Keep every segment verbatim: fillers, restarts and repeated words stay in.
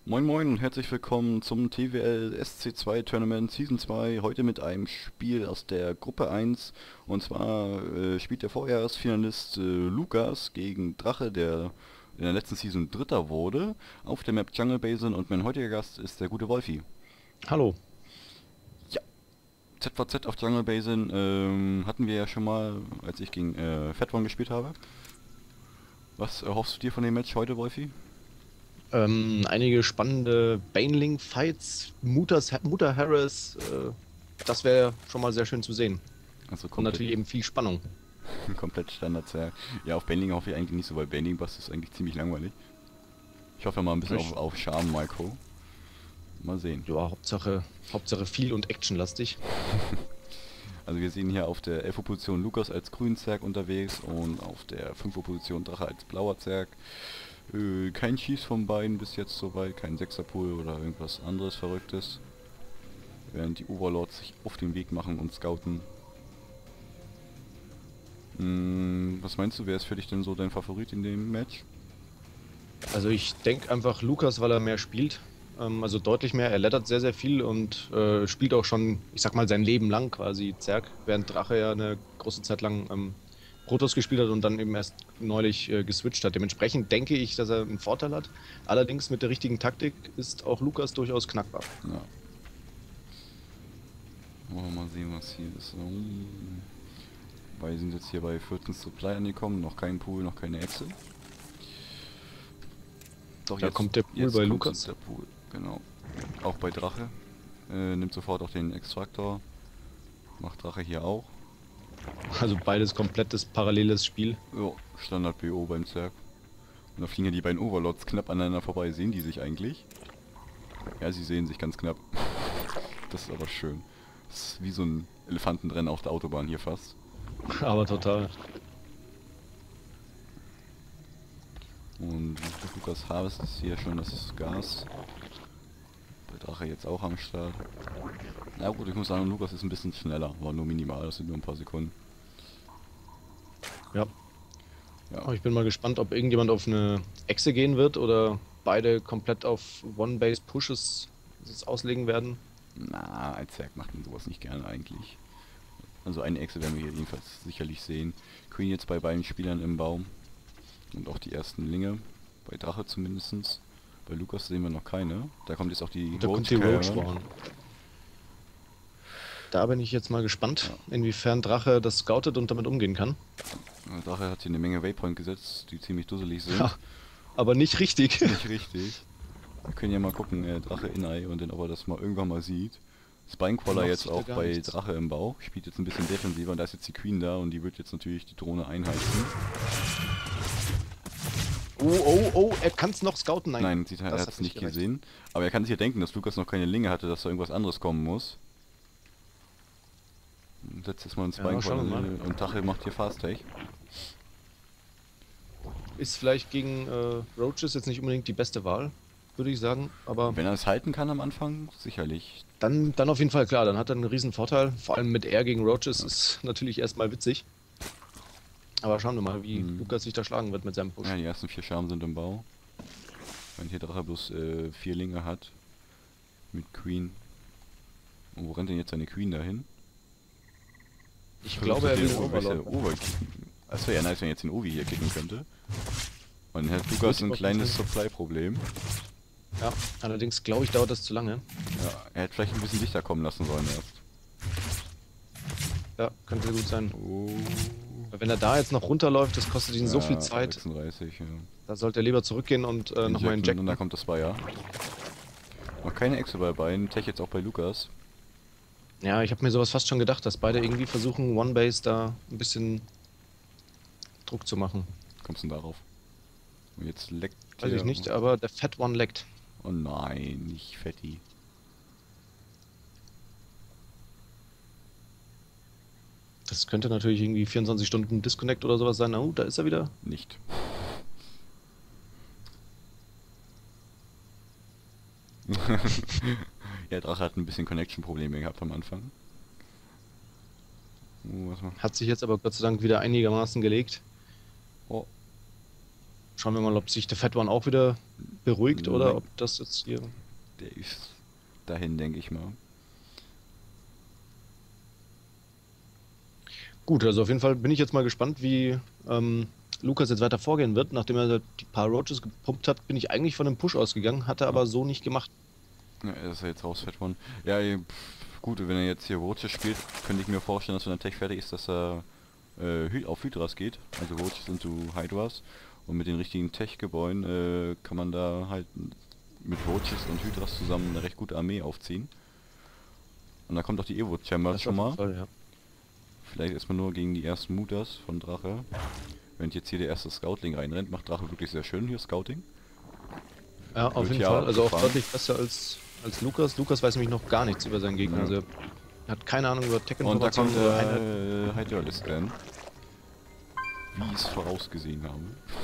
Moin Moin und herzlich willkommen zum T W L S C zwei Tournament Season zwei. Heute mit einem Spiel aus der Gruppe eins. Und zwar äh, spielt der Vorjahresfinalist äh, Lukas gegen Drache, der in der letzten Season Dritter wurde, auf der Map Jungle Basin. Und mein heutiger Gast ist der gute Wolfi. Hallo. Ja, Z V Z auf Jungle Basin ähm, hatten wir ja schon mal, als ich gegen äh, Fat One gespielt habe. Was erhoffst du dir von dem Match heute, Wolfi? Ähm, einige spannende Baneling-Fights, Mutters, Mutter Harris, äh, das wäre schon mal sehr schön zu sehen. Also Und komplett natürlich eben viel Spannung. komplett Standard. Ja, ja, auf Bending hoffe ich eigentlich nicht so, weil Bending Bass ist eigentlich ziemlich langweilig. Ich hoffe mal ein bisschen auf, Ich, auf Charme Micro. Mal sehen. ja, Hauptsache, Hauptsache viel und actionlastig. Also wir sehen hier auf der elfer Position Lukas als grünen Zerg unterwegs und auf der fünfer Position Drache als blauer Zerg. Äh, kein Schieß von beiden bis jetzt soweit, kein Sechserpool oder irgendwas anderes Verrücktes. Während die Overlords sich auf den Weg machen und scouten. Hm, was meinst du, wer ist für dich denn so dein Favorit in dem Match? Also ich denke einfach Lukas, weil er mehr spielt. Ähm, also deutlich mehr. Er lettert sehr, sehr viel und äh, spielt auch schon, ich sag mal, sein Leben lang quasi Zerg, während Drache ja eine große Zeit lang ähm, Protoss gespielt hat und dann eben erst neulich äh, geswitcht hat. Dementsprechend denke ich, dass er einen Vorteil hat. Allerdings mit der richtigen Taktik ist auch Lukas durchaus knackbar. Ja. Wollen wir mal sehen, was hier ist. Um, weil wir sind jetzt hier bei vierzehn Supply angekommen, noch kein Pool, noch keine Echse. Doch, Da jetzt, kommt der Pool jetzt bei kommt Lukas. der Pool, genau. Auch bei Drache. Äh, nimmt sofort auch den Extraktor. Macht Drache hier auch. Also beides komplettes paralleles Spiel. Jo, Standard B O beim Zerg. Und da fliegen ja die beiden Overlords knapp aneinander vorbei. Sehen die sich eigentlich? Ja, sie sehen sich ganz knapp. Das ist aber schön. Das ist wie so ein Elefantenrennen auf der Autobahn hier fast. Aber total. Und Lukas Harvest ist hier schon das Gas. Der Drache jetzt auch am Start. Na gut, ich muss sagen, Lukas ist ein bisschen schneller, aber nur minimal, das sind nur ein paar Sekunden. Ja. Ja, Aber ich bin mal gespannt, ob irgendjemand auf eine Echse gehen wird oder beide komplett auf One-Base-Pushes auslegen werden. na, als Zerg macht man sowas nicht gerne eigentlich. Also eine Echse werden wir hier jedenfalls sicherlich sehen. Queen jetzt bei beiden Spielern im Baum. Und auch die ersten Linge. Bei Drache zumindestens. Bei Lukas sehen wir noch keine. Da kommt jetzt auch die Da kommt die Roach Carrier. Swarm. Da bin ich jetzt mal gespannt, Ja. inwiefern Drache das scoutet und damit umgehen kann. Der Drache hat hier eine Menge Waypoint gesetzt, die ziemlich dusselig sind. Ja, aber nicht richtig. Nicht richtig. Wir können ja mal gucken, äh, Drache in Ei und dann, ob er das mal irgendwann mal sieht. Spinecrawler Macht jetzt sich da auch gar bei nichts. Drache im Bau. Spielt jetzt ein bisschen defensiver und da ist jetzt die Queen da und die wird jetzt natürlich die Drohne einheizen. Oh, oh, oh, er kann es noch scouten. Nein, Nein, sie, er das hat hat es nicht nicht gereicht. gesehen. Aber er kann sich ja denken, dass Lukas noch keine Linge hatte, dass da irgendwas anderes kommen muss. Setzt jetzt mal einen Ja, schauen wir Spinecrawler mal. und Drache macht hier Fast Take. Ist vielleicht gegen äh, Roaches jetzt nicht unbedingt die beste Wahl, würde ich sagen. Aber Wenn er es halten kann am Anfang, sicherlich. dann, dann auf jeden Fall klar, dann hat er einen riesen Vorteil. Vor allem mit R gegen Roaches Ja. ist natürlich erstmal witzig. Aber schauen wir mal, wie Mhm. Lukas sich da schlagen wird mit seinem Push. Ja, die ersten vier Scherben sind im Bau. Wenn hier Drache bloß äh, vier Linge hat. Mit Queen. Und wo rennt denn jetzt seine Queen dahin? Ich glaube, er will den Overlord. Overlord. Over Achso, ja, nice, wenn er jetzt den Ovi hier kicken könnte. Und dann hat Lukas Würde ein ich auch kleines nicht Supply-Problem. Ja, allerdings glaube ich, dauert das zu lange. Ja, er hätte vielleicht ein bisschen dichter kommen lassen sollen erst. Ja, könnte gut sein. Oh. Weil wenn er da jetzt noch runterläuft, das kostet ihn so viel Ja, Zeit. sechsunddreißig, ja. Da sollte er lieber zurückgehen und äh, nochmal Injecten, injecten. und da kommt das Bayer. Noch keine Echse bei beiden, Tech jetzt auch bei Lukas. Ja, ich habe mir sowas fast schon gedacht, dass beide irgendwie versuchen, One-Base da ein bisschen Druck zu machen. Kommst du denn darauf? Und jetzt leckt Weiß der- ich nicht, aber der Fat One leckt. Oh nein, nicht Fetti. Das könnte natürlich irgendwie vierundzwanzig Stunden Disconnect oder sowas sein. Oh, da ist er wieder. Nicht. Ja, Drache hat ein bisschen Connection-Probleme gehabt am Anfang. Oh, was macht... Hat sich jetzt aber Gott sei Dank wieder einigermaßen gelegt. Oh. Schauen wir mal, ob sich der Fat One auch wieder beruhigt oder Nein. ob das jetzt hier... Der ist dahin, denke ich mal. Gut, also auf jeden Fall bin ich jetzt mal gespannt, wie ähm, Lukas jetzt weiter vorgehen wird. Nachdem er die paar Roaches gepumpt hat, bin ich eigentlich von einem Push ausgegangen, hat er aber so nicht gemacht. Ja, er ist ja jetzt raus, Fat One. Ja, eh, pff, gut, wenn er jetzt hier Roaches spielt, könnte ich mir vorstellen, dass wenn der Tech fertig ist, dass er äh, Hy- auf Hydras geht. Also Roaches into Hydras. Und mit den richtigen Tech-Gebäuden äh, kann man da halt mit Roaches und Hydras zusammen eine recht gute Armee aufziehen. Und da kommt auch die Evo-Chamber Das schon auf mal. jeden Fall, ja. Vielleicht erstmal nur gegen die ersten Mutas von Drache. Wenn jetzt hier der erste Scoutling reinrennt, macht Drache wirklich sehr schön hier Scouting. Ja, auf Wird jeden ja Fall. Also auch abgefahren. deutlich besser als, als Lukas. Lukas weiß nämlich noch gar nichts über seinen Gegner. Ja. Also er hat keine Ahnung über Und da Tech-Informationen kommt oder Einheit. der äh, Hydraulis rein. Wie ich es vorausgesehen habe.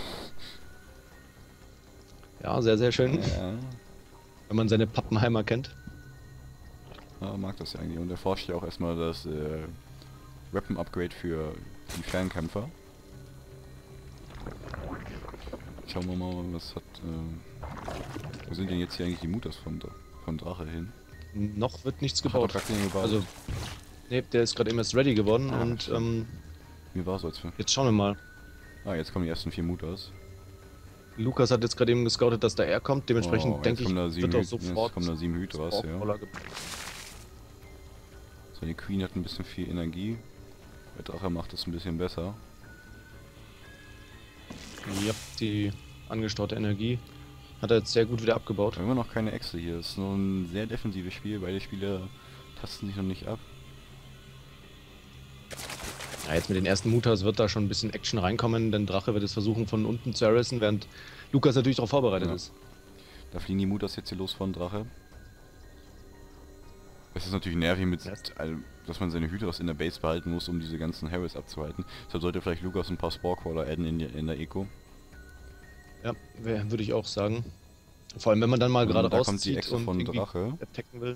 Ja, sehr, sehr schön. Ja, Wenn man seine Pappenheimer kennt. ja, mag das ja eigentlich. Und er forscht ja auch erstmal das äh, Weapon-Upgrade für die Fernkämpfer. Schauen wir mal, was hat... Äh, wo sind denn jetzt hier eigentlich die Mutas von, Dra- von Drache hin? Noch wird nichts Hat doch gebaut. gar keinen gebaut. Also, nee, der ist gerade eben erst ready geworden Ah, und stimmt. ähm, Mir war so als... jetzt schauen wir mal. Ah, jetzt kommen die ersten vier Mutas. Lukas hat jetzt gerade eben gescoutet, dass da er kommt. Dementsprechend Oh, jetzt denke ich, kommen da sieben wird auch Hyd- jetzt sofort kommen da sieben Hydras, ja. Spawncaller gebaut. Seine Queen hat ein bisschen viel Energie. Der Drache macht das ein bisschen besser. Ja, die angestaute Energie hat er jetzt sehr gut wieder abgebaut. Aber immer noch keine Echse hier. Es ist nur ein sehr defensives Spiel. Beide Spieler tasten sich noch nicht ab. Ja, jetzt mit den ersten Mutas wird da schon ein bisschen Action reinkommen, denn Drache wird es versuchen von unten zu harassen, während Lukas natürlich darauf vorbereitet Ja. ist. Da fliegen die Mutas jetzt hier los von Drache. Es ist natürlich nervig, mit, Ja. also, dass man seine Hydras in der Base behalten muss, um diese ganzen Harris abzuhalten. Deshalb sollte vielleicht Lukas ein paar Sporecrawler adden in, die, in der Eco. Ja, wär- würde ich auch sagen. Vor allem, wenn man dann mal Und gerade da kommt die rauszieht Echse und von irgendwie Drache. attacken will.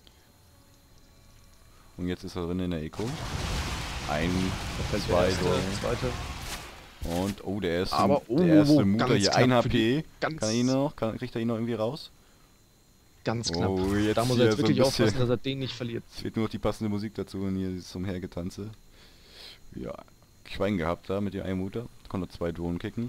Und jetzt ist er drin in der Eco. Ein, Da fällt zwei, der erste, so. zweite. Und, oh, der erste, Aber, oh, der erste oh, Mutter ganz hier, knapp ein für die- H P. ganz- Kann er ihn noch? Kann, kriegt er ihn noch irgendwie raus? Ganz knapp. Oh, jetzt Da muss hier er jetzt so ein wirklich bisschen- aufpassen, dass er den nicht verliert. Es fehlt nur noch die passende Musik dazu und hier ist zum Hergetanze. Ja, Schwein gehabt da mit dem einen Mutter. Konnte zwei Drohnen kicken.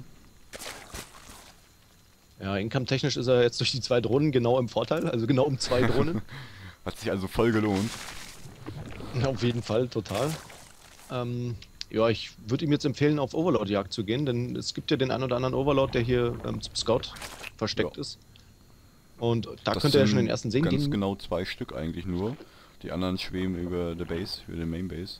Ja, Income-technisch ist er jetzt durch die zwei Drohnen genau im Vorteil, also genau um zwei Drohnen. Hat sich also voll gelohnt. Auf jeden Fall, total. Ähm, ja, ich würde ihm jetzt empfehlen, auf Overlord-Jagd zu gehen, denn es gibt ja den einen oder anderen Overlord, der hier ähm, zum Scout versteckt Ja. ist. Und da Das könnte er schon sind den ersten sehen. Ganz Den genau zwei Stück eigentlich nur. Die anderen schweben über der Base, über den Main Base.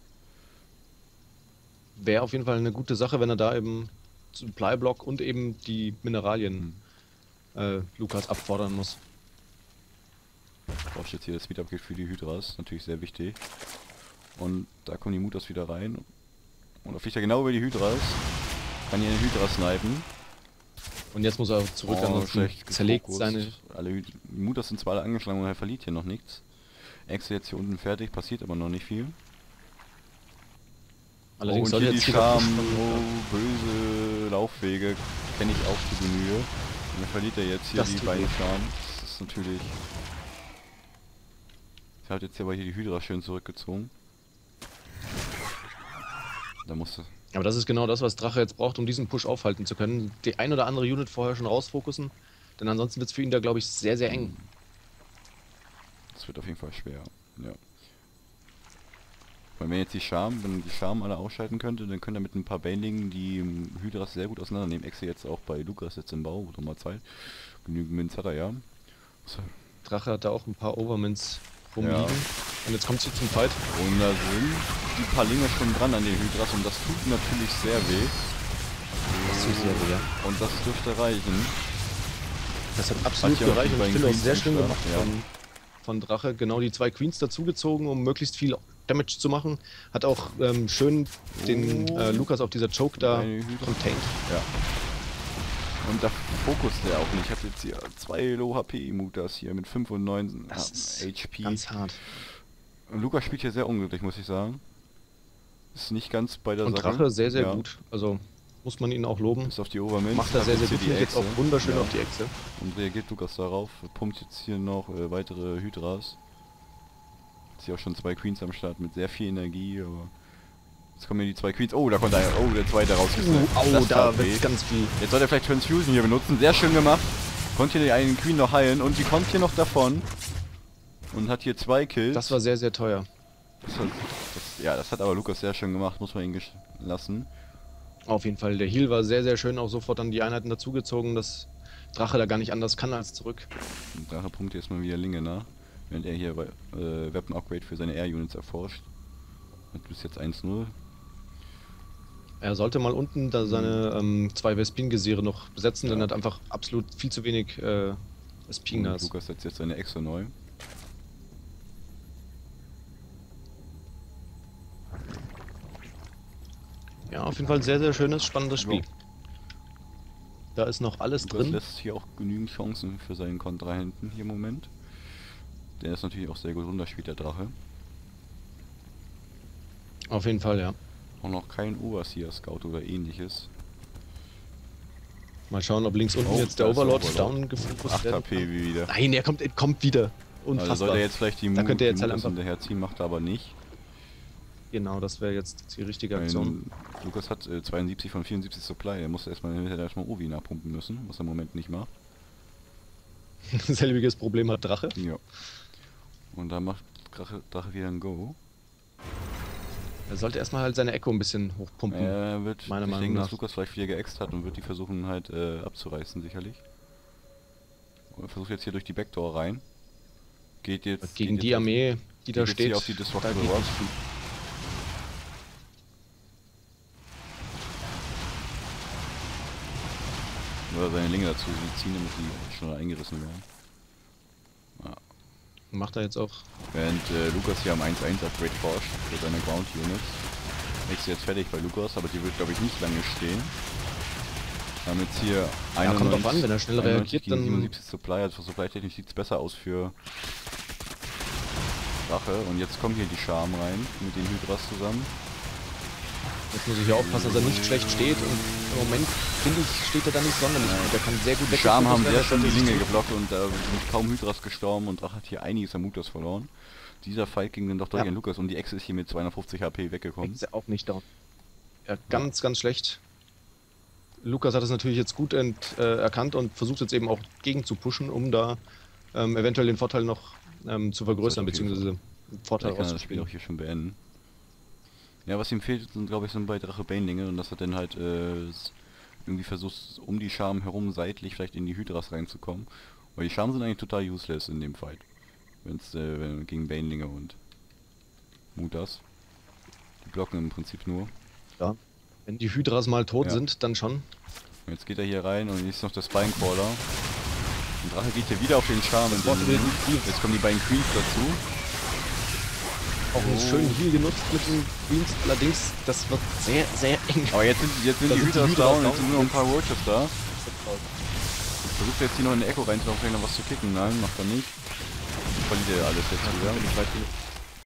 wäre auf jeden Fall eine gute Sache, wenn er da eben Supply-Block und eben die Mineralien äh, Lukas abfordern muss. Brauche ich jetzt hier das Speed-Upgrade für die Hydras, natürlich sehr wichtig. Und da kommen die Mutas wieder rein. Und da fliegt er genau über die Hydras. Kann hier eine Hydra snipen. Und jetzt muss er zurück, Oh, ansonsten schlecht zerlegt gefokust. seine... Alle Hyd die Mutas sind zwar alle angeschlagen und er verliert hier noch nichts. Exe jetzt hier unten fertig, passiert aber noch nicht viel. Allerdings oh, soll und hier jetzt die wieder Scham, Push von- oh, böse Laufwege, kenne ich auch zu Genüge. Und dann verliert er jetzt hier Das die tut beiden weh. Scham. Das ist natürlich... Ich habe jetzt hier aber hier die Hydra schön zurückgezogen. Da musste... Aber das ist genau das, was Drache jetzt braucht, um diesen Push aufhalten zu können. Die ein oder andere Unit vorher schon rausfokussen, denn ansonsten wird es für ihn da, glaube ich, sehr, sehr eng. Das wird auf jeden Fall schwer, ja. Weil wenn jetzt die Scham, wenn die Scham alle ausschalten könnte, dann könnte er mit ein paar Banelingen die ähm, Hydras sehr gut auseinandernehmen. Exe jetzt auch bei Lukas jetzt im Bau, Nummer zwei. Genügend Minz hat er ja. So. Drache hat da auch ein paar Overmints rumliegen. Ja. Und jetzt kommt sie zum Fight. Und da sind die paar Linge schon dran an den Hydras und das tut natürlich sehr weh. Das tut sehr weh, ja. Und das dürfte reichen. Das hat absolut Hat ja noch gereicht die und ich beiden finde auch Queens sehr schön geschlagen, gemacht ja. von, von Drache. Genau die zwei Queens dazugezogen, um möglichst viel Damage zu machen. Hat auch ähm, schön den Oh. äh, Lukas auf dieser Choke da Eine Hydra. contained. Ja. Und da fokust der auch nicht. Ich habe jetzt hier zwei Low H P Mutas hier mit fünf und neun Das ist H P. ganz hart. Und Lukas spielt hier sehr unglücklich, muss ich sagen. Ist nicht ganz bei der Und Sache. Drache sehr, sehr Ja. gut. Also muss man ihn auch loben. Ist auf die Obermilch. Macht er sehr, sehr gut. Geht jetzt auch wunderschön ja. auf die Echse. Und reagiert Lukas darauf. Pumpt jetzt hier noch äh, weitere Hydras. Jetzt hier auch schon zwei Queens am Start mit sehr viel Energie, aber... Jetzt kommen hier die zwei Queens. Oh, da kommt einer. Oh, der zweite rausgesnappt. Uh, oh, da wird ganz viel. Jetzt soll er vielleicht Transfusion hier benutzen. Sehr schön gemacht. Konnte hier einen Queen noch heilen und die kommt hier noch davon. Und hat hier zwei Kills. Das war sehr, sehr teuer. Das hat, das, ja, das hat aber Lukas sehr schön gemacht, muss man ihn lassen. Auf jeden Fall. Der Heal war sehr, sehr schön. Auch sofort dann die Einheiten dazugezogen, dass Drache da gar nicht anders kann als zurück. Und Drache pumpt jetzt mal wieder Linge nach, während er hier äh, Weapon Upgrade für seine Air Units erforscht. Hat bis jetzt eins null. Er sollte mal unten da seine ähm, zwei Vespin-Gesiere noch besetzen, ja. Denn er hat einfach absolut viel zu wenig äh, Vespin-Gas. Lukas setzt jetzt seine Exo neu. Ja, auf jeden Fall sehr, sehr schönes, spannendes Spiel. Ja. Da ist noch alles Lukas drin. lässt hier auch genügend Chancen für seinen Kontrahenten hier im Moment. Der ist natürlich auch sehr gut runterspielt, der Drache. Auf jeden Fall, ja. Auch noch kein Overseer-Scout oder ähnliches. Mal schauen, ob links unten oh, jetzt der Overlord, Overlord down gefokust wird. acht H P wie wieder. Nein, er kommt, er kommt wieder. Unfassbar. Also soll er jetzt vielleicht die da könnte er jetzt die halt einfach hinterherziehen, macht er aber nicht. Genau, das wäre jetzt die richtige Aktion. Weil Lukas hat äh, zweiundsiebzig von vierundsiebzig Supply, er muss erstmal hinterher erstmal Ovi nachpumpen müssen, was er im Moment nicht macht. Selbiges Problem hat Drache. Ja. Und da macht Drache, Drache wieder ein Go. Er sollte erstmal halt seine Echo ein bisschen hochpumpen. Er wird, meiner ich Meinung denke, nach. dass Lukas vielleicht wieder geäxt hat und wird die versuchen halt äh, abzureißen, sicherlich. Und er versucht jetzt hier durch die Backdoor rein. Geht jetzt... Gegen geht die jetzt Armee, die da steht, auf die Destructible da geht Rock. nicht viel. Oder seine Linge dazu ziehen, damit die schneller eingerissen werden. Ja. Macht er jetzt auch. Während äh, Lukas hier am eins eins Upgrade forscht für seine Ground Units. Ist jetzt fertig bei Lukas, aber die wird glaube ich nicht lange stehen. Wir haben jetzt hier Ja, kommt drauf an, wenn er schnell reagiert, dann... siebenundsiebzig Supply, also Supply-technisch sieht es besser aus für Drache. Und jetzt kommen hier die Charm rein, mit den Hydras zusammen. Jetzt muss ich hier aufpassen, dass er nicht schlecht steht und im Moment, finde ich, steht er da nicht sonderlich gut. Der kann sehr gut weg. Die Charm haben sehr schön die Linge tut. geblockt und da äh, sind kaum Hydras gestorben und Drache hat hier einiges am Mutas verloren. Dieser Fight ging dann doch durch ja. an Lukas und die Ex ist hier mit zweihundertfünfzig H P weggekommen. Ist auch nicht down. Ja, ganz, ja. ganz schlecht. Lukas hat es natürlich jetzt gut ent, äh, erkannt und versucht jetzt eben auch gegen zu pushen, um da ähm, eventuell den Vorteil noch ähm, zu vergrößern, beziehungsweise den Vorteil rauszuspielen. Das Spiel auch hier schon beenden. Ja, was ihm fehlt, sind glaube ich sind bei Drache Banelinge und das hat dann halt äh, irgendwie versucht, um die Charme herum seitlich vielleicht in die Hydras reinzukommen. Weil die Charme sind eigentlich total useless in dem Fight. Wenn's äh, wenn, gegen Banelinge und Mutas. Die blocken im Prinzip nur. Ja. Wenn die Hydras mal tot ja. sind, dann schon. Jetzt geht er hier rein und jetzt noch der Spinecrawler. Und Drache geht hier wieder auf den Charme. Und den, jetzt kommen die beiden Queens dazu. Auch einen oh. schönen Heal genutzt mit den Queens, allerdings das wird sehr, sehr eng. Aber jetzt sind, jetzt sind die Hydras down, jetzt sind nur noch ein paar Roaches da. Versucht jetzt hier noch in eine Echo reinzumachen, noch was zu kicken. Nein, macht er nicht. Verliert er alles jetzt wieder.